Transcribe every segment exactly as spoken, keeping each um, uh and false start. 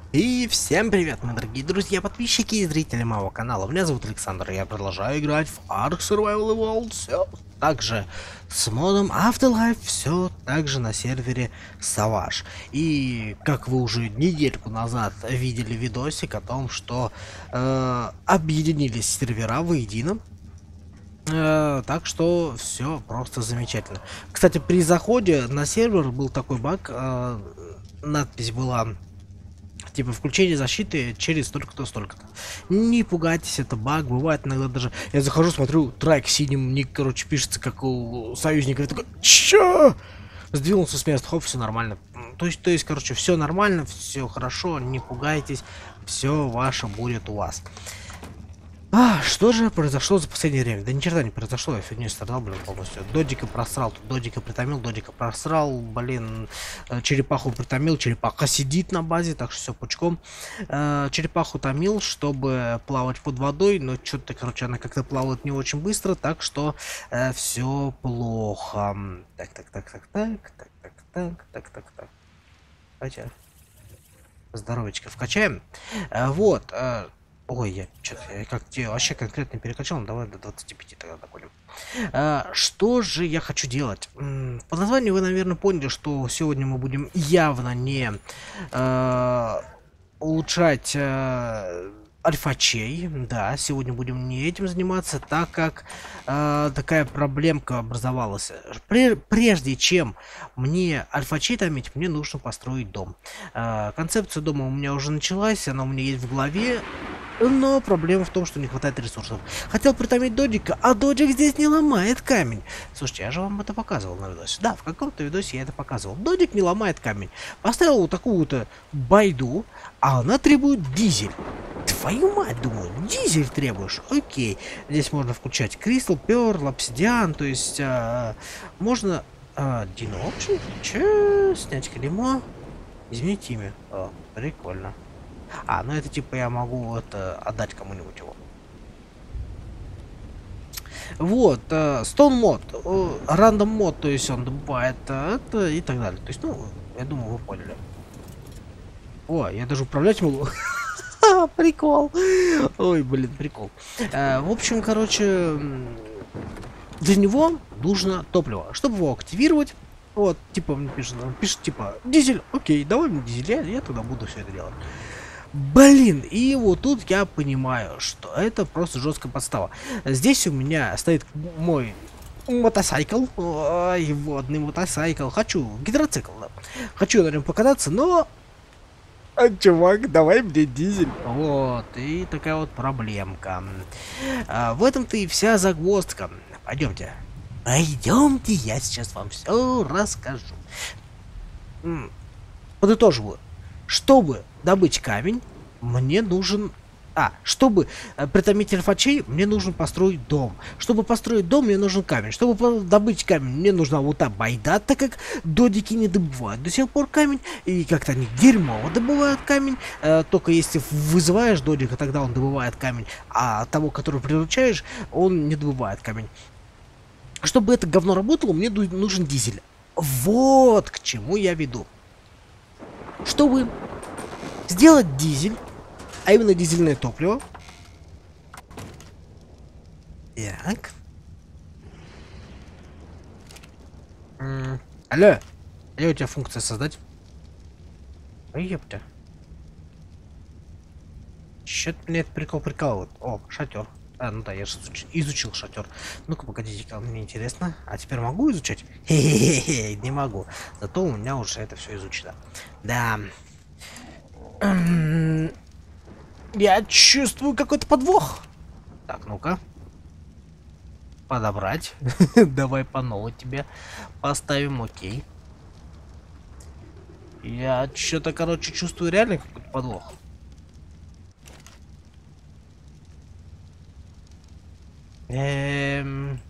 И всем привет, мои дорогие друзья, подписчики и зрители моего канала. Меня зовут Александр, и я продолжаю играть в Ark Survival Evolved. Все также с модом Afterlife, все также на сервере Savage. И как вы уже недельку назад видели видосик о том, что э, объединились сервера воедино. Э, так что все просто замечательно. Кстати, при заходе на сервер был такой баг, э, надпись была типа включение защиты через столько-то, столько-то. Не пугайтесь, это баг, бывает иногда даже. Я захожу, смотрю, трек синим, ник, короче, пишется, как у союзника. Я такой, чё? Сдвинулся с места, хоп, все нормально. То есть, то есть, короче, все нормально, все хорошо, не пугайтесь, все ваше будет у вас. А, что же произошло за последнее время? Да ни черта не произошло, я фигню страдал, блин, полностью. Додика просрал, тут Додика притомил, Додика просрал, блин, э, черепаху притомил, черепаха сидит на базе, так что все пучком. Э, черепаху томил, чтобы плавать под водой, но что-то, короче, она как-то плавает не очень быстро, так что э, все плохо. Так, так, так, так, так, так, так, так, так, так, так. Давайте здоровечко вкачаем. Э, вот. Э, Ой, я что-то как тебе вообще конкретно перекачал, ну, давай до двадцати пяти тогда доходим. А, что же я хочу делать? По названию вы, наверное, поняли, что сегодня мы будем явно не а, улучшать а, альфачей. Да, сегодня будем не этим заниматься, так как а, такая проблемка образовалась. Пре прежде чем мне альфачей томить, мне нужно построить дом. А, концепция дома у меня уже началась, она у меня есть в голове. Но проблема в том, что не хватает ресурсов. Хотел притомить Додика, а Додик здесь не ломает камень. Слушайте, я же вам это показывал на видосе. Да, в каком-то видосе я это показывал. Додик не ломает камень. Поставил вот такую-то байду, а она требует дизель. Твою мать, думаю, дизель требуешь? Окей. Здесь можно включать Кристал, Перл, Обсидиан, то есть а, можно... А, Dino Option? Че? Снять клеймо. Изменить имя. О, прикольно. А, ну это типа я могу это отдать кому-нибудь его. Вот, э, Stone мод, э, рандом мод, то есть он добывает э, это и так далее. То есть, ну, я думаю, вы поняли. О, я даже управлять могу. Прикол. Ой, блин, прикол. Э, в общем, короче, для него нужно топливо. Чтобы его активировать, вот, типа, мне пишет, пишет, типа, дизель, окей, давай мне дизель, я, я тогда буду все это делать. Блин, и вот тут я понимаю, что это просто жесткая подстава. Здесь у меня стоит мой мотоцикл, ой, водный мотоцикл. Хочу гидроцикл, да. Хочу на нем покататься, но... А, чувак, давай мне дизель. Вот, и такая вот проблемка. А, в этом-то и вся загвоздка. Пойдемте. Пойдемте, я сейчас вам все расскажу. Подытоживаю. Чтобы добыть камень, мне нужен... А, чтобы э, притомить альфачей, мне нужно построить дом. Чтобы построить дом, мне нужен камень. Чтобы добыть камень, мне нужна вот та байда, так как додики не добывают до сих пор камень. И как-то они дерьмово добывают камень. Э, только если вызываешь додика, тогда он добывает камень. А того, которого приручаешь, он не добывает камень. Чтобы это говно работало, мне нужен дизель. Вот к чему я веду. Чтобы сделать дизель, а именно дизельное топливо. Так. М, Алло. Алло, у тебя функция создать? Ой, ёпта. Чё-то мне этот прикол прикалывает. О, шатер. А, ну да, я же изуч... изучил шатер. Ну-ка, погодите-ка, мне интересно. А теперь могу изучать? Хе-хе-хе, не могу. Зато у меня уже это все изучено. Да. Я чувствую какой-то подвох. Так, ну-ка. Подобрать. Давай по новой тебе поставим, окей. Я что-то, короче, чувствую реально какой-то подвох. Эм...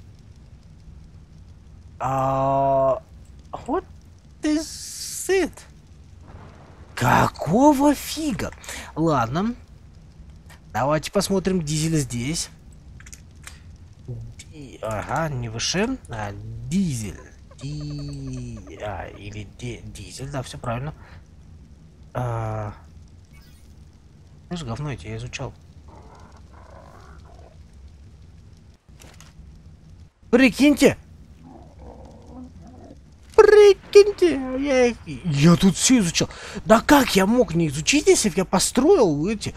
А... What is it? Какого фига? Ладно. Давайте посмотрим дизель здесь. Ди... Ага, не выше, а дизель. Ди... А, или ди... дизель, да, все правильно. А... Знаешь, говно эти я изучал. Прикиньте! Прикиньте! Я, их- я тут все изучал. Да как я мог не изучить, если бы я построил эти...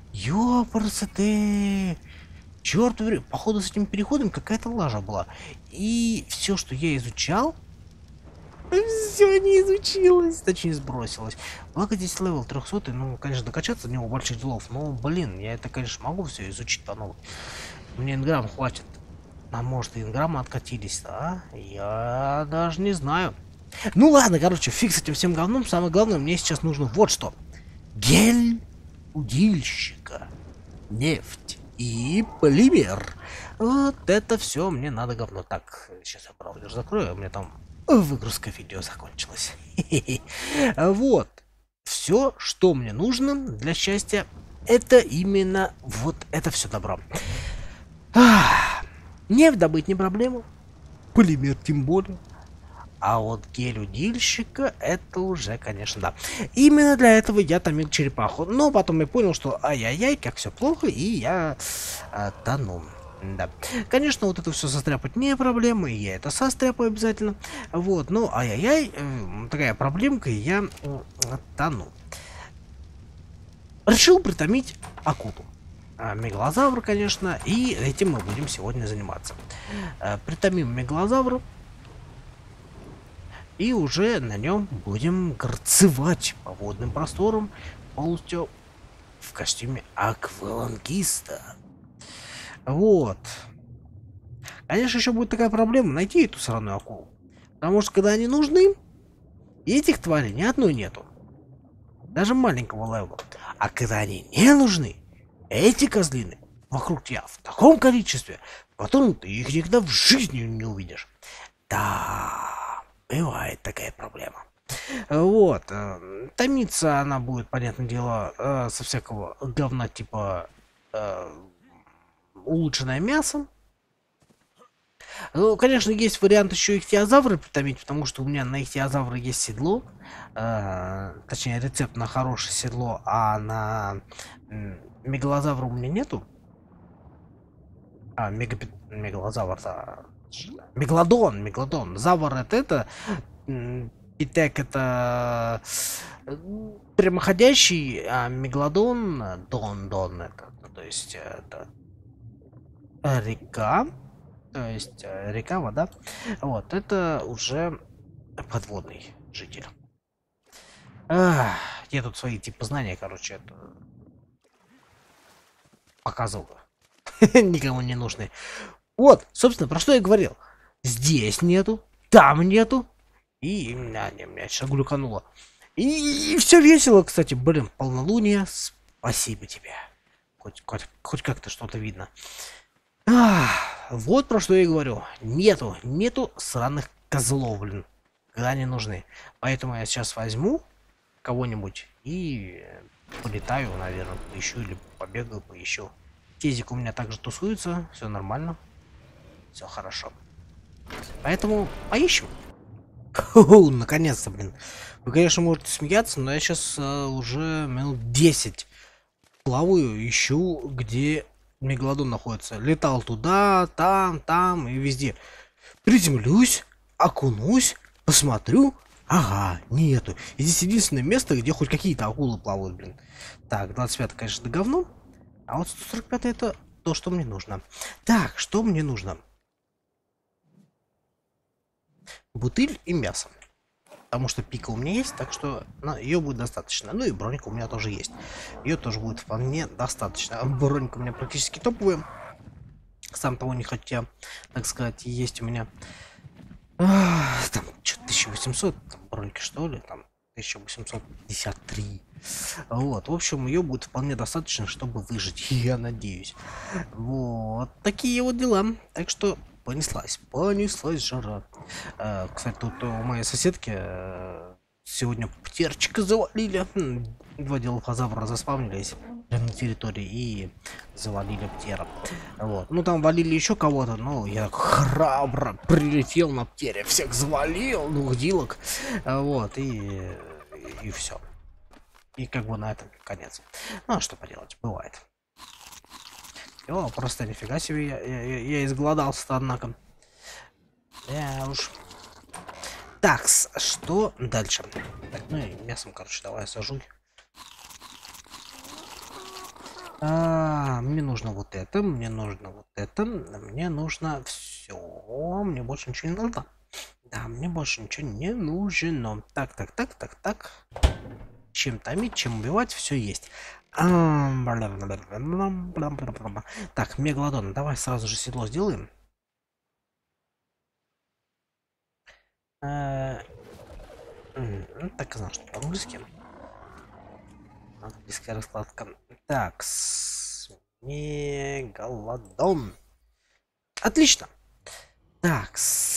Ёпрст, черт, походу с этим переходом какая-то лажа была. И все, что я изучал, все не изучилось, точнее сбросилось. Благо здесь левел трехсот, ну, конечно, докачаться до него больших делов. Но, блин, я это, конечно, могу все изучить по новой. Мне инграмм хватит. А может и инграммы откатились, а? Я даже не знаю. Ну ладно, короче, фиг с этим всем говном. Самое главное, мне сейчас нужно вот что. Гель удильщика, нефть и полимер. Вот это все мне надо говно. Так, сейчас я браузер закрою, у меня там выгрузка видео закончилась. Вот. Все, что мне нужно для счастья, это именно вот это все добро. Нефть добыть не проблема. Полимер тем более. А вот гель удильщика, это уже, конечно, да. Именно для этого я томил черепаху. Но потом я понял, что ай-яй-яй, как все плохо, и я а, тону. Да. Конечно, вот это все состряпать не проблема, и я это состряпаю обязательно. Вот, но ай-яй-яй, э, такая проблемка, и я э, тону. Решил притомить акулу. А, мегалозавр, конечно, и этим мы будем сегодня заниматься. А, притомим мегалозавра. И уже на нем будем горцевать по водным просторам полностью в костюме аквалангиста. Вот. Конечно, еще будет такая проблема найти эту сраную акулу. Потому что когда они нужны, этих тварей ни одной нету. Даже маленького левела. А когда они не нужны, эти козлины вокруг тебя в таком количестве, потом ты их никогда в жизни не увидишь. Да. Бывает такая проблема. Вот. Э, томиться она будет, понятное дело, э, со всякого говна типа э, улучшенное мясо. Ну, конечно, есть вариант еще ихтиозавры притомить, потому что у меня на ихтиозавра есть седло. Э, точнее, рецепт на хорошее седло, а на э, мегалозавра у меня нету. А, мегапи... мегалозавр, да. Мегалодон, мегалодон. Завр это это. Питек это прямоходящий, а мегалодон дон, дон это. То есть это река. То есть река, вода. Вот, это уже подводный житель. Ах, я тут свои типа знания, короче, это показываю. Никому не нужны. Вот, собственно, про что я говорил. Здесь нету, там нету. И меня, не, меня сейчас глюкануло. И, и все весело, кстати, блин, полнолуние. Спасибо тебе. Хоть, хоть, хоть как-то что-то видно. Ах, вот про что я говорю. Нету, нету сраных козлов, блин. Когда они нужны. Поэтому я сейчас возьму кого-нибудь и полетаю, наверное, поищу или побегаю, поищу. Тезик у меня также тусуется, все нормально. Все хорошо. Поэтому поищем. Наконец-то, блин. Вы, конечно, можете смеяться, но я сейчас а, уже минут десять плаваю, ищу, где мегалодон находится. Летал туда, там, там и везде. Приземлюсь, окунусь, посмотрю. Ага, нету. И здесь единственное место, где хоть какие-то акулы плавают, блин. Так, двадцать пятый, конечно, да говно. А вот сто сорок пятый это то, что мне нужно. Так, что мне нужно? Бутыль и мясо. Потому что пика у меня есть, так что ее будет достаточно. Ну и броника у меня тоже есть. Ее тоже будет вполне достаточно. Броника у меня практически топовая. Сам того не хотя, так сказать, есть у меня. Ах, там что-то тысяча восемьсот там, броники, что ли, там тысяча восемьсот пятьдесят три. Вот, в общем, ее будет вполне достаточно, чтобы выжить, я надеюсь. Вот такие вот дела. Так что понеслась, понеслась жара. А, кстати, тут у моей соседки а, сегодня птерчика завалили. Два делофазавра заспавнились на территории и завалили птера. Вот. Ну там валили еще кого-то, но я храбро прилетел на птере, всех завалил, двух дилок. Вот, и, и все. И как бы на этом конец. Ну а что поделать, бывает. О, просто нифига себе, я, я, я, я изголодался-то, однако. Я уж. Так, что дальше? Так, ну и мясом, короче, давай сажуй. А, мне нужно вот это, мне нужно вот это, мне нужно все, мне больше ничего не нужно. Да, мне больше ничего не нужно. Так, так, так, так, так. Чем томить, чем убивать, все есть. Так, мегалодон, давай сразу же седло сделаем. Так и знал, что по-английски. Английская раскладка. Так, мегалодон. Отлично. Так,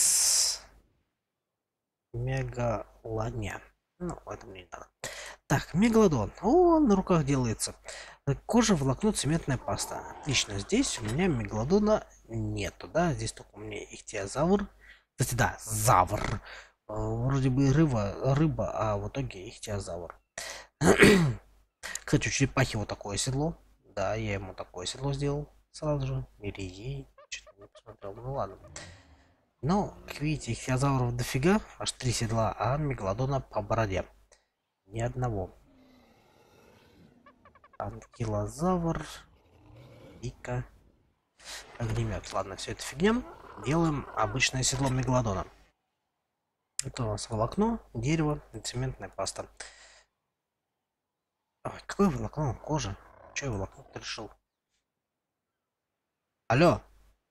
мегалония. Ну, это мне не надо. Так, мегалодон. О, на руках делается. Кожа, волокно, цементная паста. Отлично. Здесь у меня мегалодона нету, да? Здесь только у меня ихтиозавр. Кстати, да, завр. Вроде бы рыба, рыба, а в итоге ихтиозавр. Кстати, у черепахи вот такое седло. Да, я ему такое седло сделал сразу же. Или ей. Что-то не посмотрел. Ну ладно. Но, как видите, ихтиозавров дофига. Аж три седла, а мегалодона по бороде. Ни одного. Анкилозавр. Ика. Огнемет. Ладно, все это фигня. Делаем обычное седло мегалодона. Это у нас волокно, дерево и цементная паста. Ой, какое волокно? Кожа. Че я волокно решил? Алло.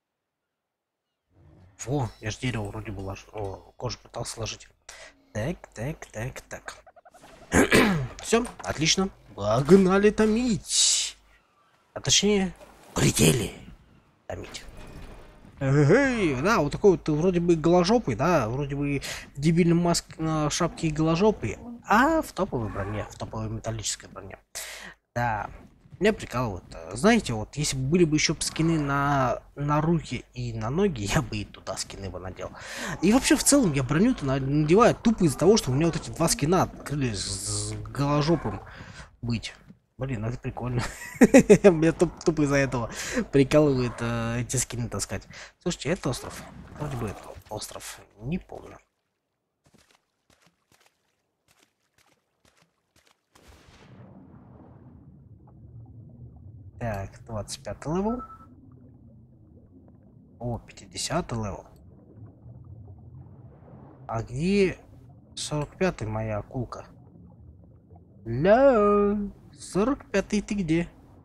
Во, я ж дерево вроде было. О, кожу пытался сложить. Так, так, так, так. Все, отлично. Погнали томить. А точнее, полетели томить. Эй, да, вот такой вот вроде бы голожопый, да, вроде бы в дебильном маске на шапке и голожопый, а в топовой броне, в топовой металлической броне. Да, меня прикалывает. Знаете, вот если бы были бы еще скины на, на руки и на ноги, я бы и туда скины бы надел. И вообще в целом я броню-то надеваю тупо из-за того, что у меня вот эти два скина открылись с голожопым быть. Блин, это прикольно. Меня тупо из-за этого прикалывает э, эти скины таскать. Слушайте, это остров. Вроде бы это остров. Не помню. Так, двадцать пятый левел. О, пятидесятый левел. А где сорок пятый моя акулка? Ля, сорок пятый ты где?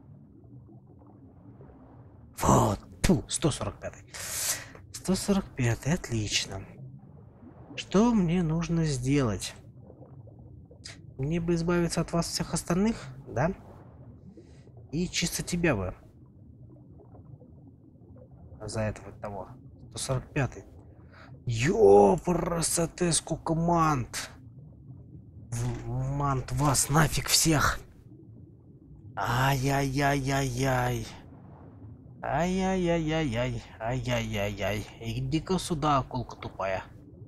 Вот, фу, сто сорок пятый. сто сорок пятый, отлично. Что мне нужно сделать? Мне бы избавиться от вас всех остальных, да? И чисто тебя бы. За этого того. сто сорок пятый. Ёпрасоте, сколько мант. Мант вас нафиг всех. Ай-яй-яй-яй-яй. Ай-яй-яй-яй-яй. Ай-яй-яй-яй. Иди-ка сюда, акулка тупая.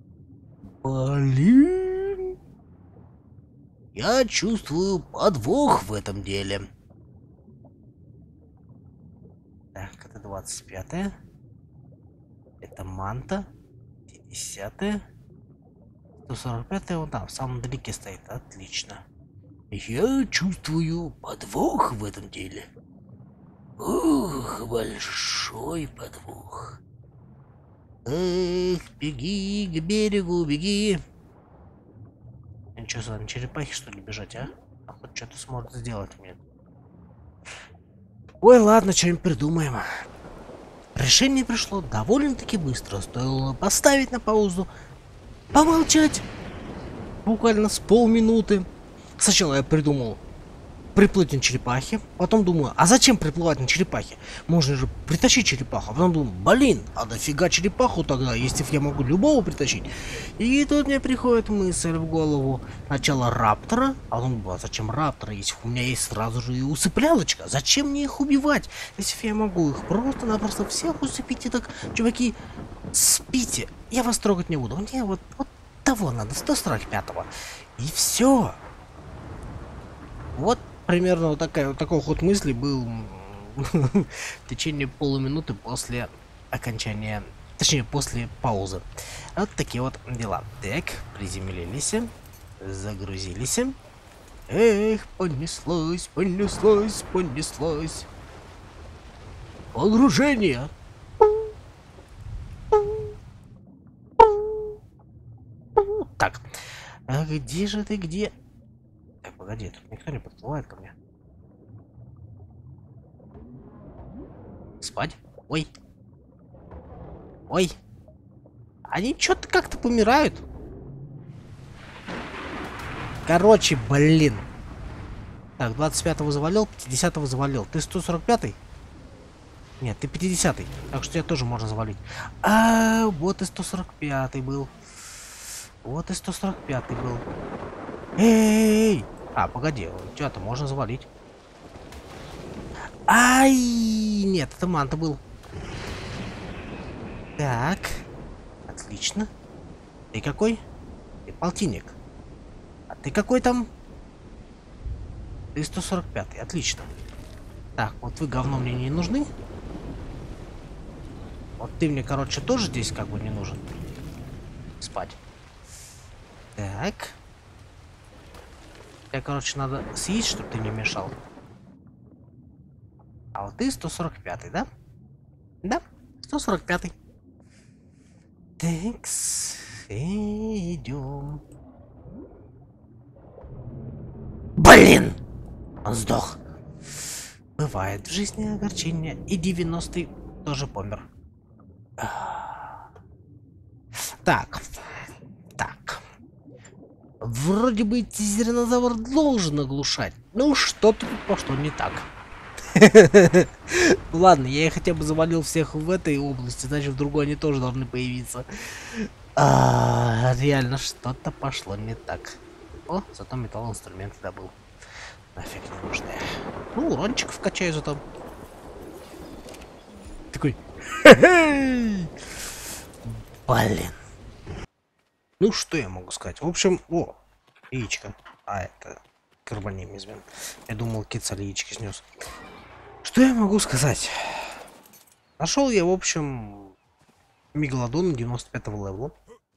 Блин. Я чувствую подвох в этом деле. Так, это двадцать пятое. Это манта. пятидесятое. сто сорок пятое вот там, в самом далеке стоит. Отлично. Я чувствую подвох в этом деле. Ух, большой подвох. Эх, беги к берегу, беги. Ничего, на черепахе что ли бежать, а? А хоть что-то сможет сделать мне. Ой, ладно, что-нибудь придумаем. Решение пришло довольно-таки быстро. Стоило поставить на паузу, помолчать буквально с полминуты. Сначала я придумал приплыть на черепахе, потом думаю, а зачем приплывать на черепахе? Можно же притащить черепаху. А потом думаю, блин, а дофига черепаху тогда, если я могу любого притащить? И тут мне приходит мысль в голову. Сначала раптора, а потом думаю, а зачем раптора, если у меня есть сразу же и усыплялочка? Зачем мне их убивать, если я могу их просто-напросто всех усыпить? И так, чуваки, спите, я вас трогать не буду. Мне вот, вот того надо, сто сорок пятого. И все. Вот примерно вот такая вот такой ход мысли был в течение полуминуты после окончания, точнее после паузы. Вот такие вот дела. Так, приземлились, загрузились. Эх, понеслось, понеслось, понеслось. Погружение. Так, а где же ты, где? Так, погоди, тут никто не подплывает ко мне. Спать? Ой. Ой. Они что-то как-то помирают. Короче, блин. Так, двадцать пятого завалил, пятидесятого завалил. Ты сто сорок пятый? Нет, ты пятидесятый. Так что тебя тоже можно завалить. А, вот и сто сорок пятый был. Вот и сто сорок пятый был. Эй! А, погоди, тебя-то можно завалить. Ай! Нет, это манта был. Так. Отлично. Ты какой? Ты полтинник. А ты какой там? Ты сто сорок пятый. Отлично. Так, вот вы, говно, мне не нужны. Вот ты мне, короче, тоже здесь как бы не нужен. Спать. Так. Тебе, короче, надо съесть, чтобы ты не мешал. А вот ты сто сорок пятый, да? Да, сто сорок пятый. Такс, идем. Блин! Он сдох. Бывает в жизни огорчение. И девяностый тоже помер. Так. Так. Вроде бы тизеринозавр должен оглушать. Ну, что-то тут пошло не так. Ладно, я хотя бы завалил всех в этой области, значит в другой они тоже должны появиться. А, реально что-то пошло не так. О, зато металлоинструменты добыл. Нафиг не нужны. Ну, урончиков качаю зато. Такой. Блин. Ну, что я могу сказать? В общем, о, яичко. А, это карбоним измен. Я думал, кицали яички снес. Что я могу сказать? Нашел я, в общем, мегалодона девяносто пятого левела.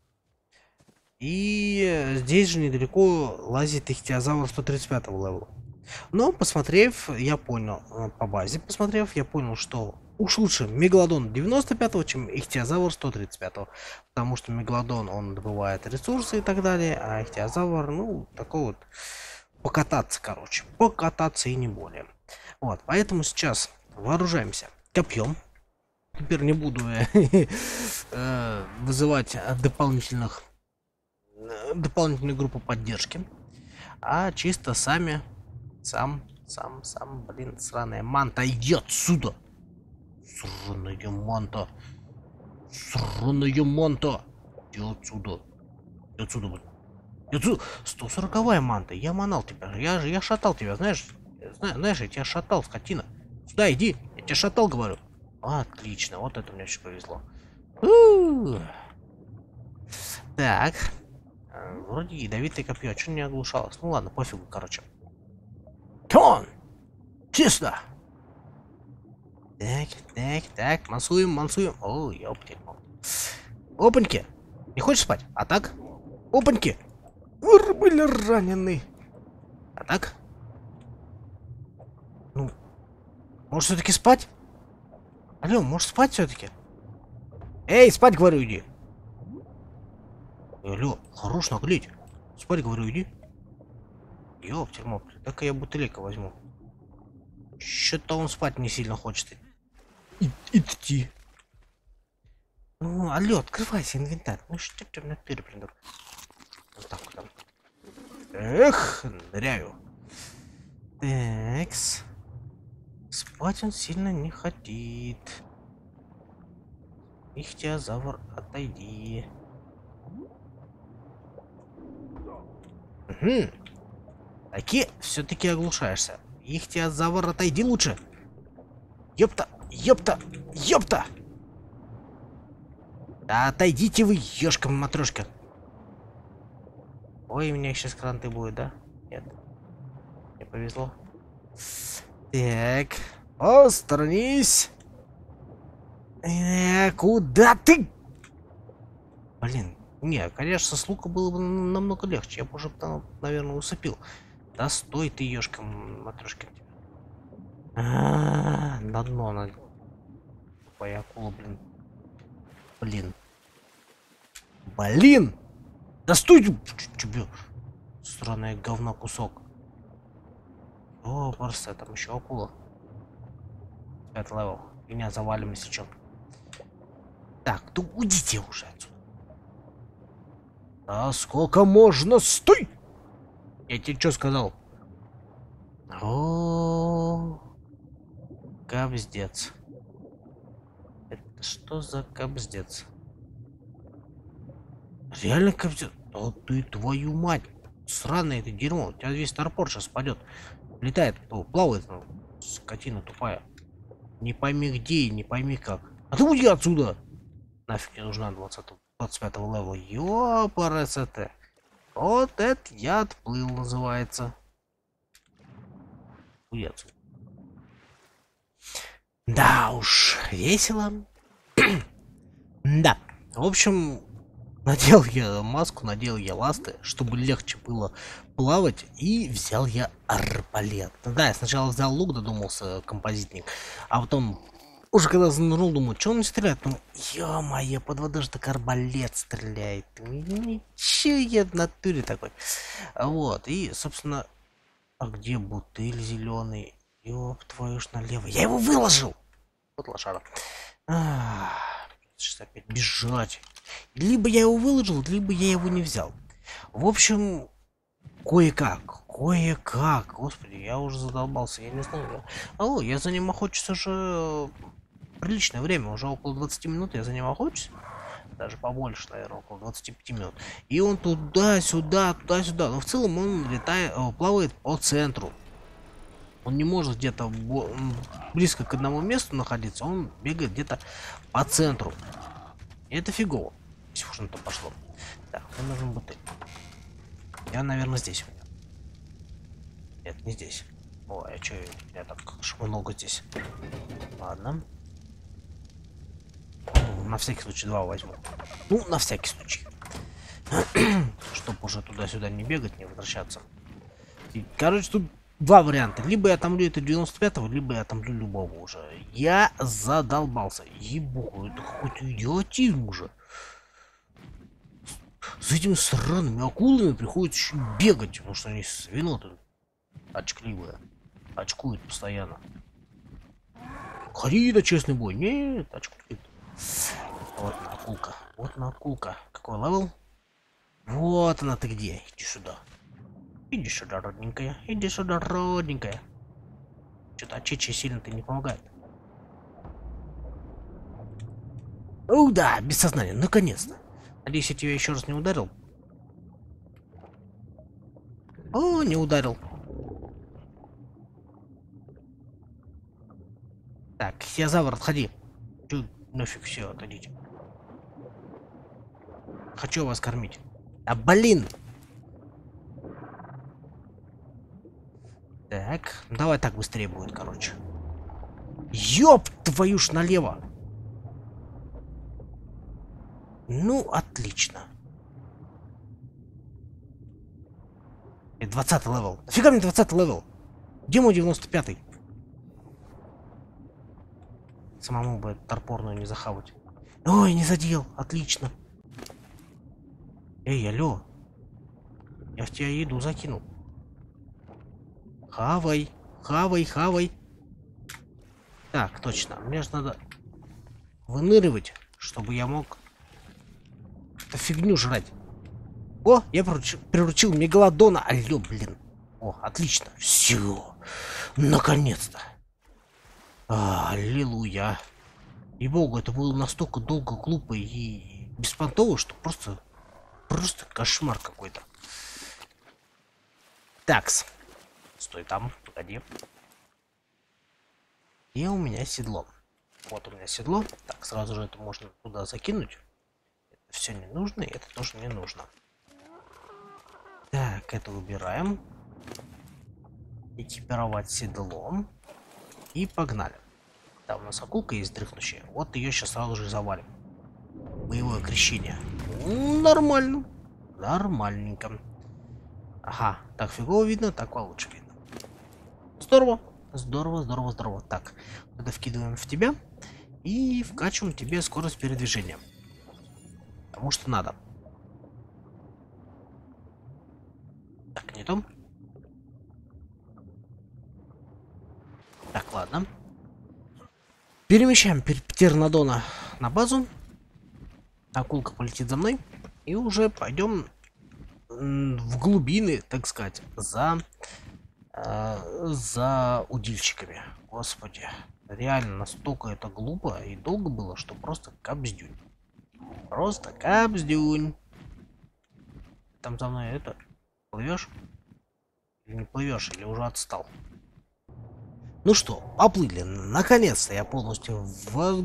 И здесь же недалеко лазит ихтиозавр сто тридцать пятого левела. Но, посмотрев, я понял, по базе посмотрев, я понял, что уж лучше мегалодон девяносто пятого, чем ихтиозавр сто тридцать пятого. Потому что мегалодон, он добывает ресурсы и так далее, а ихтиозавр, ну, такой вот, покататься, короче, покататься и не более. Вот, поэтому сейчас вооружаемся копьем. Теперь не буду э, вызывать дополнительных дополнительную группу поддержки, а чисто сами, сам, сам, сам, блин, сраная манта, иди отсюда! Сраная манта! Сраная манта! Иди отсюда! Иди отсюда, блин! Иди отсюда! сто сороковая манта, я манал тебя, я же, я шатал тебя, знаешь? Знаешь, я тебя шатал, скотина. Сюда иди, я тебя шатал, говорю. Отлично, вот это мне очень повезло. У-у-у. Так. Вроде ядовитое копье, а что не оглушалось? Ну ладно, пофигу, короче. Тон! Чисто! Так, так, так, мансуем, мансуем. О, ёпти. Опаньки! Не хочешь спать? А так? Опаньки! Вы были ранены. А так? Ну, может все-таки спать? Алло, может спать все-таки? Эй, спать, говорю, иди. Алло, хорош наглеть. Спать, говорю, иди. Ёптер-моптер, так-ка я бутылейка возьму. Что-то он спать не сильно хочет. И идти. Ну, алло, открывайся, инвентарь. Ну что ты на перепринур? Вот так вот там. Эх, ныряю. Такс. Спать он сильно не хотит. Ихтиозавр, отойди. Угу. Таки все-таки оглушаешься. Ихтиозавр, отойди лучше. Ёпта, ёпта, ёпта. Да отойдите вы, ёшка-матрешка. Ой, у меня сейчас кранты будет, да? Нет. Не повезло. Так. Посторонись. Э, куда ты? Блин. Не, конечно, с лука было бы намного легче. Я бы уже там, наверное, усыпил. Да стой ты, ёшка, матрешка. А, на дно надо. Твоя акула, блин. Блин. Блин! Да стой! Тебе странное говно кусок. О, просто там еще акула. Пятый левел. Меня завалим, если что. Так, ну уйдите уже отсюда. А сколько можно? Стой! Я тебе что сказал? О, капздец. Это что за капздец? Реально капздец? Да ты твою мать! Сраное это дерьмо. У тебя весь старпорт сейчас падет. Летает, о, плавает, ну, скотина тупая. Не пойми где и не пойми как. А ты уйди отсюда! Нафиг мне нужна двадцатого, двадцать пятого левела. Ёпарасоте. Вот это я отплыл, называется. Уйди отсюда. Да уж, весело. Да, в общем, надел я маску, надел я ласты, чтобы легче было плавать, и взял я арбалет. Да, я сначала взял лук, додумался, композитник, а потом, уже когда занырнул, думаю, что он стреляет? Ну, ё-моё, под водой же так арбалет стреляет. Ничего я в натуре такой. Вот, и, собственно, а где бутыль зеленый? Ёб твою ж налево. Я его выложил! Вот лошара. Сейчас опять бежать. Либо я его выложил, либо я его не взял. В общем, кое-как. Кое-как. Господи, я уже задолбался. Я не знаю. Алло, я за ним охочусь уже приличное время. Уже около двадцати минут я за ним охочусь. Даже побольше, наверное, около двадцати пяти минут. И он туда-сюда, туда-сюда. Но в целом он летает, плавает по центру. Он не может где-то близко к одному месту находиться, он бегает где-то по центру. И это фигово, если уж на то пошло. Так, мне нужен бутыль. Я, наверное, здесь. Нет, не здесь. Ой, а что я так много здесь? Ладно. Ну, на всякий случай два возьму. Ну, на всякий случай. Чтоб уже туда-сюда не бегать, не возвращаться. И, короче, тут два варианта. Либо я отомлю это девяносто пятого, либо я отомлю любого уже. Я задолбался. Ебу, это какой-то идиотизм уже. С этими сраными акулами приходится еще бегать, потому что они свиноты очкливые. Очкуют постоянно. Ходи на честный бой. Нет, очкует. Вот она, акулка. Вот она, акулка. Какой левел? Вот она, ты где? Иди сюда. Иди сюда, родненькая. Иди сюда, родненькая. Что-то очечи сильно-то не помогает. О, да, без сознания, наконец-то. Надеюсь, я тебя еще раз не ударил. О, не ударил. Так, хиозавр, отходи. Чё, нафиг, все, отойдите. Хочу вас кормить. А, блин! Так, давай так быстрее будет, короче. Ёб твою ж налево! Ну, отлично. И двадцатый левел. Нафига мне двадцатый левел? Где мой девяносто пятый? Самому бы торпорную не захавать. Ой, не задел. Отлично. Эй, алло. Я в тебя еду закинул. Хавай. Хавай, хавай. Так, точно. Мне же надо выныривать, чтобы я мог эту фигню жрать. О, я приручил, приручил мегалодона. Алло, блин. О, отлично. Все. Наконец-то. Аллилуйя. И богу, это было настолько долго, глупо и беспонтово, что просто... Просто кошмар какой-то. Такс. Стой там, погоди. И у меня седло. Вот у меня седло. Так, сразу же это можно туда закинуть. Это все не нужно, и это тоже не нужно. Так, это выбираем. Экипировать седлом. И погнали. Там у нас акулка есть дрыхнущая. Вот ее сейчас сразу же завалим. Боевое крещение. Нормально. Нормальненько. Ага, так фигово видно, так получше видно. Здорово. Здорово, здорово, здорово. Так, тогда вкидываем в тебя. И вкачиваем тебе скорость передвижения. Потому что надо. Так, не то. Так, ладно. Перемещаем Птернодона на базу. Акулка полетит за мной. И уже пойдем в глубины, так сказать, за, э, за удильщиками. Господи. Реально настолько это глупо и долго было, что просто капздюнь. Просто капздюнь. Там за мной это... Плывешь? Или не плывешь, или уже отстал? Ну что, поплыли. Наконец-то я полностью в...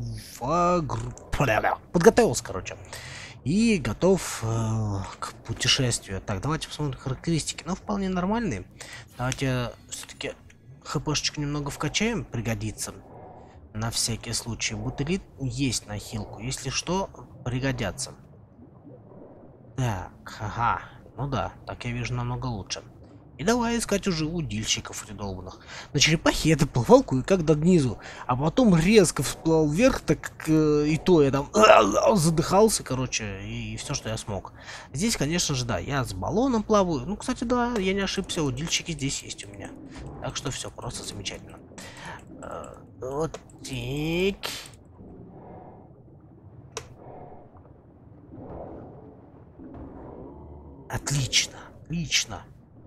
в... подготовился, короче. И готов э, к путешествию. Так, давайте посмотрим характеристики. Ну, вполне нормальные. Давайте все-таки хпшечку немного вкачаем. Пригодится. На всякий случай. Бутылит есть на хилку. Если что, пригодятся. Так, ага. Ну да, так я вижу намного лучше. И давай искать уже удильщиков недолбанных. На черепахе я доплывал кое-как до низу, а потом резко всплыл вверх, так э, и то я там задыхался, короче, и, и все, что я смог. Здесь, конечно же, да, я с баллоном плаваю. Ну, кстати, да, я не ошибся, удильщики здесь есть у меня. Так что все просто замечательно. Э, вот так. Отлично, отлично.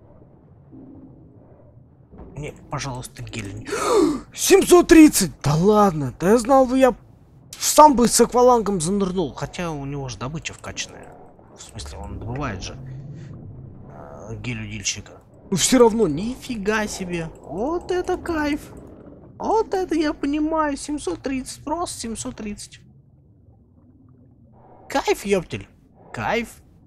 Не, пожалуйста, гель. семьсот тридцать! Да ладно, да я знал бы, я сам бы с аквалангом занырнул. Хотя у него же добыча вкачанная. В смысле, он добывает же э, гель-удильщика. Но все равно, нифига себе. Вот это кайф. Вот это я понимаю. семьсот тридцать, просто семьсот тридцать. Кайф, ёптель. Кайф.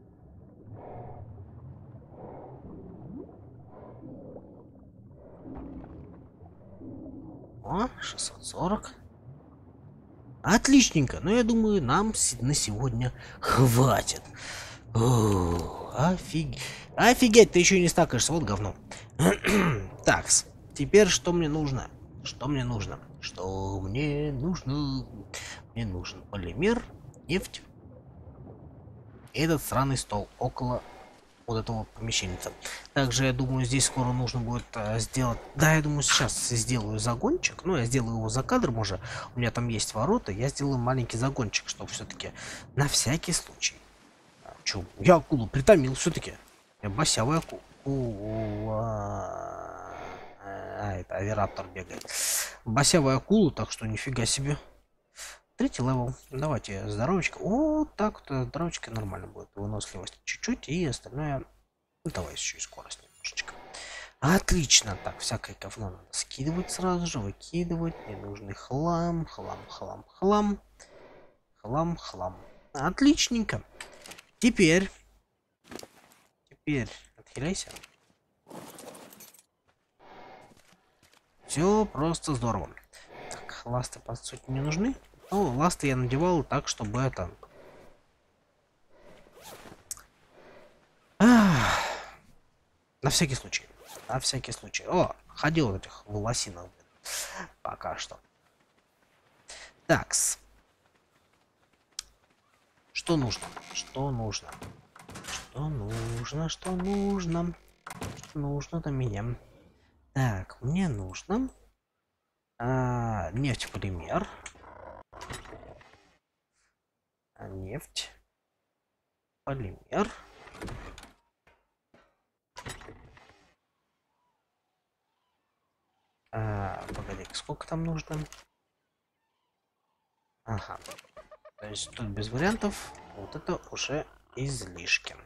О, шестьсот сорок. Отличненько. Но я думаю, нам на сегодня хватит. О, офиг... Офигеть, ты еще и не стакаешься. Вот говно. Так, теперь что мне нужно? Что мне нужно? Что мне нужно? Мне нужен полимер, нефть. И этот сраный стол около вот этого помещения. Также, я думаю, здесь скоро нужно будет а, сделать... Да, я думаю, сейчас сделаю загончик. Ну, я сделаю его за кадром уже. У меня там есть ворота. Я сделаю маленький загончик, чтобы все-таки на всякий случай. А, чё? Я акулу притомил все-таки. Я босявый акул. А, это авираптор бегает. Босявый акулу, так что нифига себе. Третий левел. Давайте здоровочка. О, так то здоровочка нормально будет. Выносливость чуть-чуть и остальное. Ну, давай еще и скорость немножечко. Отлично. Так, всякое говно надо скидывать сразу же, выкидывать. Ненужный хлам, хлам, хлам, хлам. Хлам, хлам. Отличненько. Теперь. Теперь отхиляйся. Все просто здорово. Так, ласты по сути не нужны. Ну, ласты я надевал так, чтобы это... Ах, на всякий случай. На всякий случай. О, ходил в этих волосинах. Пока что. Такс. Что нужно? Что нужно? Что нужно? Что нужно? Что нужно до меня? Так, мне нужно... А, нефть-полимер. Нефть, полимер. А, погоди, сколько там нужно? Ага. То есть тут без вариантов. Вот это уже излишки.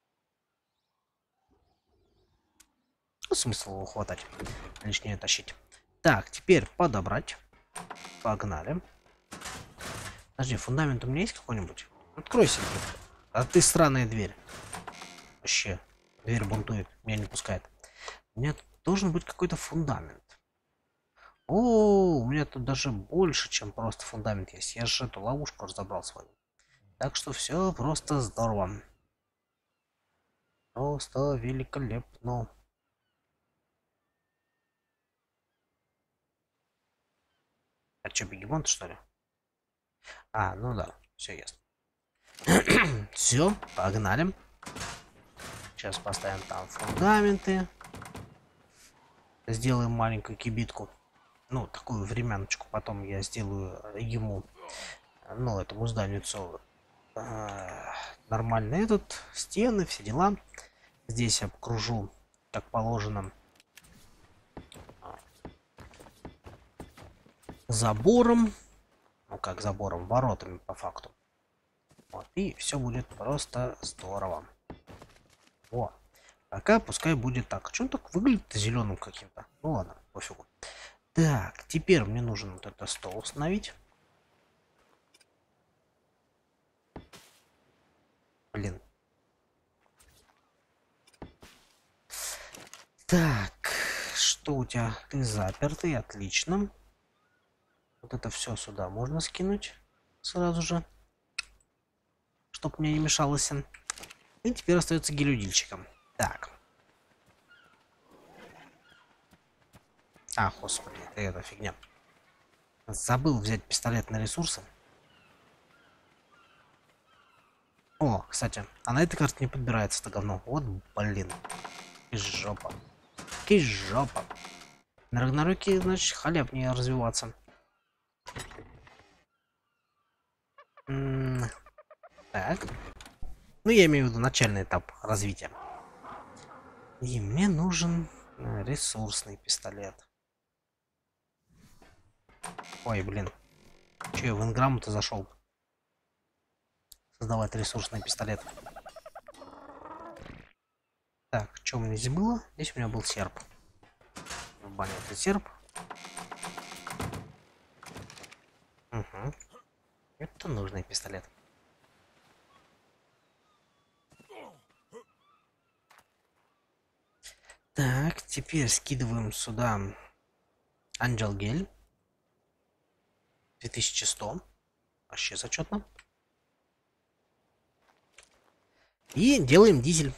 Ну, смысл его хватать, лишнее тащить. Так, теперь подобрать. Погнали. Подожди, фундамент у меня есть какой-нибудь? Откройся. А ты странная дверь. Вообще, дверь бунтует, меня не пускает. Нет, должен быть какой-то фундамент. О, у меня тут даже больше, чем просто фундамент есть. Я же эту ловушку разобрал свою. Так что все просто здорово. Просто великолепно. А что, бегемот, что ли? А, ну да, все ясно. Все, погнали. Сейчас поставим там фундаменты. Сделаем маленькую кибитку. Ну, такую времяночку. Потом я сделаю ему, ну, этому зданию целую. А, нормально этот, стены, все дела. Здесь обкружу, как положено, забором. Ну, как забором, воротами, по факту. Вот, и все будет просто здорово. О, пока пускай будет так. Что он так выглядит зеленым каким-то? Ну ладно, пофигу. Так, теперь мне нужен вот этот стол установить. Блин. Так, что у тебя? Ты запертый, отлично. Вот это все сюда можно скинуть сразу же, чтоб мне не мешалось. И теперь остается гелюдильчиком. Так. А, господи, это эта фигня. Забыл взять пистолет на ресурсы. О, кстати, а на этой карте не подбирается это говно. Вот, блин. И жопа. И жопа. На Рагнароке, значит, халявнее развиваться. М-м так. Ну, я имею в виду начальный этап развития. И мне нужен ресурсный пистолет. Ой, блин. Че я в инграмму-то зашел? Создавать ресурсный пистолет. Так, что у меня здесь было? Здесь у меня был серп. В бане это серп. Угу. Это нужный пистолет. Так, теперь скидываем сюда Angel Gel. две тысячи сто. Вообще зачетно. И делаем дизель.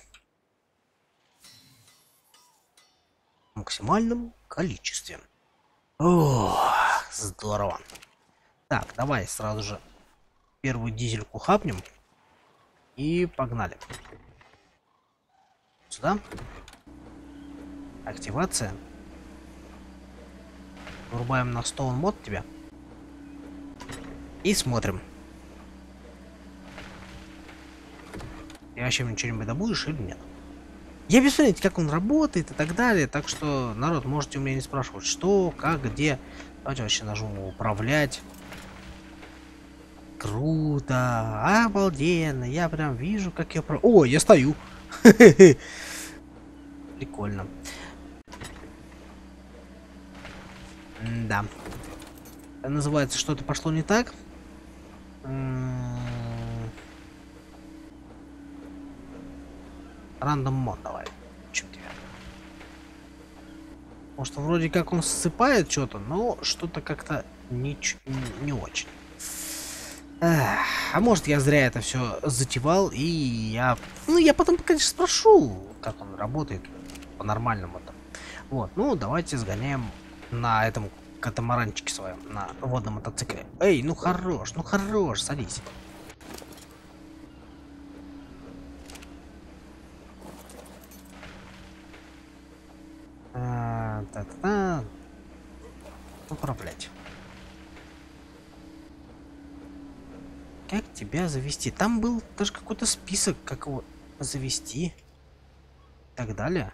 В максимальном количестве. О, здорово. Так, давай сразу же первую дизельку хапнем. И погнали. Сюда. Активация. Врубаем на Stone Mod тебя. И смотрим. Ты вообще мне что-нибудь добудешь или нет? Я без понятия, как он работает и так далее. Так что, народ, можете у меня не спрашивать, что, как, где. Давайте вообще нажму управлять. Круто. Обалденно. Я прям вижу, как я... О, я стою. Прикольно. Да. Это называется, что-то пошло не так. Рандом мод давай. Чем тебя? Может, вроде как он ссыпает что-то, но что-то как-то не, не очень. Эх, а может, я зря это все затевал, и я... Ну, я потом, конечно, спрошу, как он работает по-нормальному-то. Вот, ну, давайте сгоняем на этом катамаранчике своем, на водном мотоцикле. Эй, ну хорош, ну хорош, садись. А, та-та-та. Управлять. Как тебя завести? Там был даже какой-то список, как его завести. И так далее.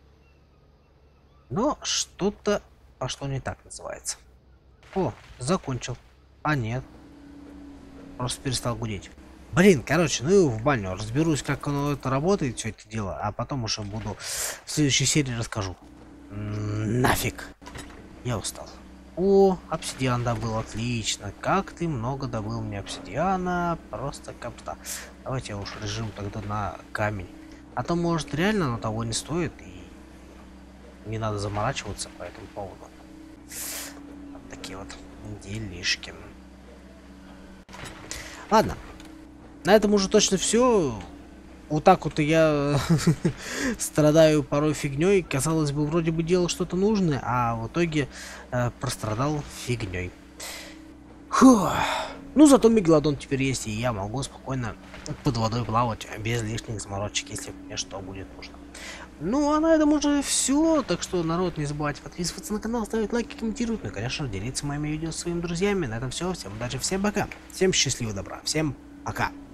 Но что-то пошло не так, называется. О, закончил. А нет. Просто перестал гудеть. Блин, короче, ну и в баню. Разберусь, как оно это работает, все это дело. А потом уже буду в следующей серии расскажу. Нафиг. Я устал. О, обсидиан добыл, отлично. Как ты много добыл мне обсидиана. Просто капта. Давайте я уж режим тогда на камень. А то, может, реально оно того не стоит. И не надо заморачиваться по этому поводу. Вот такие вот делишки. Ладно, на этом уже точно все. Вот так вот я страдаю порой фигней. Казалось бы, вроде бы делал что-то нужное, а в итоге э, прострадал фигней. Фух. Ну, зато мегалодон теперь есть, и я могу спокойно под водой плавать без лишних заморочек, если мне что будет нужно. Ну, а на этом уже все. Так что, народ, не забывайте подписываться на канал, ставить лайки, комментировать, ну и, конечно, делиться моими видео с своими друзьями. На этом все. Всем удачи, всем пока. Всем счастливого добра. Всем пока.